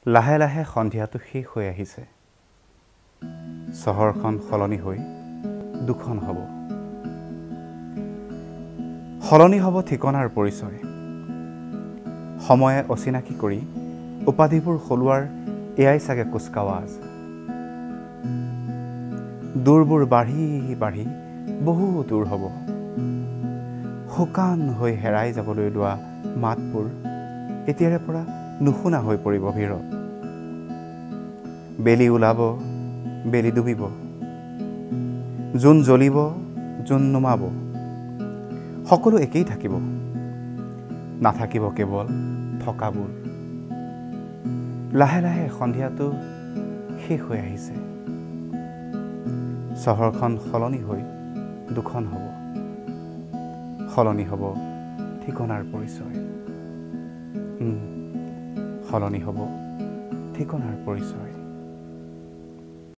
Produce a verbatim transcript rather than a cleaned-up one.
লাহে লাহে সন্ধিয়াটো শেষ হৈ আহিছে। চহৰখন সলনি হৈ দুখন হ'ব। সলনি হ'ব ঠিকনাৰ পৰিচয়। সময়ে অচিনাকি কৰি উপাধিবোৰ সলোৱাৰ এয়াই চাগে কুচকাৱাজ। দূৰবোৰ বাঢ়ি বাঢ়ি বহু দূৰ হ'ব। শুকান হৈ হেৰাই যাবলৈ লোৱা মাতবোৰ এতিয়াৰে পৰা নুশুনা হৈ পৰিব ভিৰত। বেলি ওলাব, বেলি ডুবিব, জোন জ্বলিব, জোন নুমাব, সকলো একেই থাকিব। নাথাকিব কেৱল থকাবোৰ। লাহে লাহে সন্ধিয়াটো শেষ হৈ আহিছে। চহৰখন সলনি হৈ দুখন হ'ব। সলনি হ'ব ঠিকনাৰ পৰিচয়। সলনি হ'ব ঠিকনাৰ পৰিচয়।